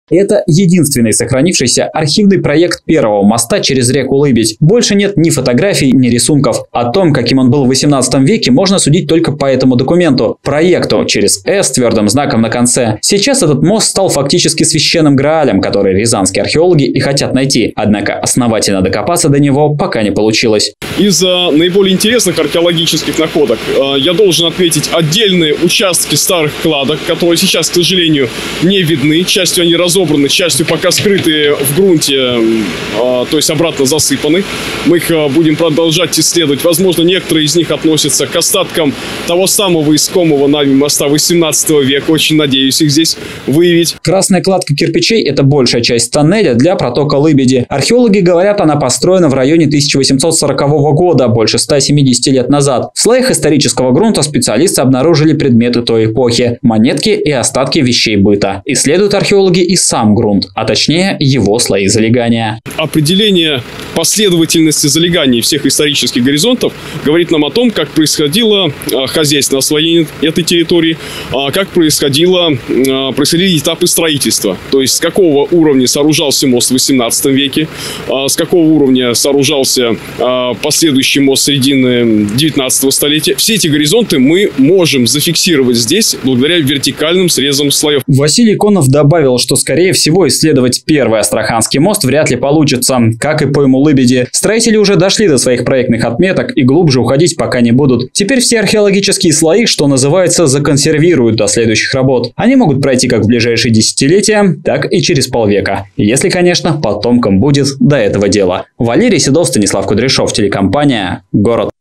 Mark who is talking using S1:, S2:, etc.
S1: Это единственный сохранившийся архивный проект первого моста через реку Лыбедь. Больше нет ни фотографий, ни рисунков. О том, каким он был в 18 веке, можно судить только по этому документу. Проекту через «С» твердым знаком на конце. Сейчас этот мост стал фактически священным граалем, который рязанские археологи и хотят найти. Однако основательно докопаться до него пока не получилось.
S2: Из наиболее интересных археологических находок я должен отметить отдельные участки старых кладок, которые сейчас, к сожалению, не видны. Частью они разобраны, частью пока скрыты в грунте, то есть обратно засыпаны. Мы их будем продолжать исследовать. Возможно, некоторые из них относятся к остаткам того самого искомого нами моста 18 века. Очень надеюсь их здесь выявить.
S1: Красная кладка кирпичей – это большая часть тоннеля для протока Лыбеди. Археологи говорят, она построена в районе 1840 года, больше 170 лет назад. В слоях исторического грунта специалисты обнаружили предметы той эпохи – монетки и остатки вещей быта. Исследуют археологи и сам грунт, а точнее его слои залегания.
S2: Определение последовательности залеганий всех исторических горизонтов говорит нам о том, как происходило хозяйственное освоение этой территории, как происходили этапы строительства. То есть с какого уровня сооружался мост в 18 веке, с какого уровня сооружался последующий мост середины 19 столетия. Все эти горизонты мы можем зафиксировать здесь благодаря вертикальным срезам слоев.
S1: Василий Конов добавил, что скорее всего исследовать первый Астраханский мост вряд ли получится, как и пойму Лыбеди. Строители уже дошли до своих проектных отметок и глубже уходить пока не будут. Теперь все археологические слои, что называется, законсервируют до следующих работ. Они могут пройти как в ближайшие десятилетия, так и через полвека. Если, конечно, потомкам будет до этого дела. Валерий Седов, Станислав Кудряшов, телекомпания «Город».